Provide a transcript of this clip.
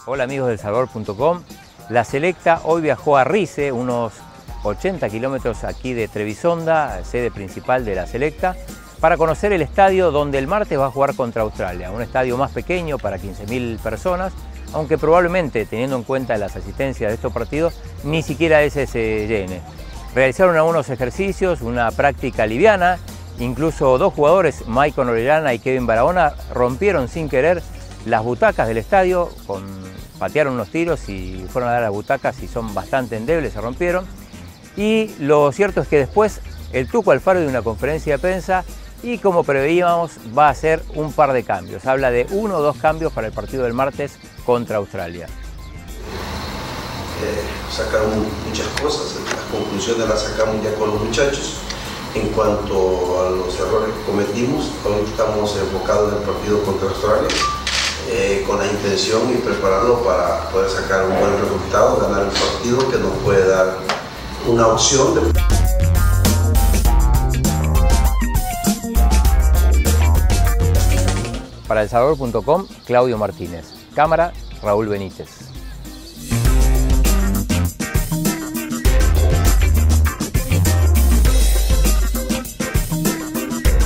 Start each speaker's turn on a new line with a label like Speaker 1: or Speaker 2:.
Speaker 1: Hola amigos del Salvador.com. La selecta hoy viajó a Rize, unos 80 kilómetros aquí de Trebisonda, sede principal de la selecta, para conocer el estadio donde el martes va a jugar contra Australia. Un estadio más pequeño para 15.000 personas, aunque probablemente, teniendo en cuenta las asistencias de estos partidos, ni siquiera ese se llene. Realizaron algunos ejercicios, una práctica liviana, incluso dos jugadores, Maicon Orellana y Kevin Barahona, rompieron sin querer las butacas del estadio, patearon unos tiros y fueron a dar las butacas y son bastante endebles, se rompieron. Y lo cierto es que después el Tuco Alfaro dio una conferencia de prensa y, como preveíamos, va a hacer un par de cambios. Habla de 1 o 2 cambios para el partido del martes contra Australia.
Speaker 2: Sacaron muchas cosas, las conclusiones las sacamos ya con los muchachos. En cuanto a los errores que cometimos, hoy estamos enfocados en el partido contra Australia, con la intención y prepararlo para poder sacar un buen resultado, ganar el partido que nos puede dar una opción de...
Speaker 1: Para El Salvador.com, Claudio Martínez. Cámara, Raúl Benítez.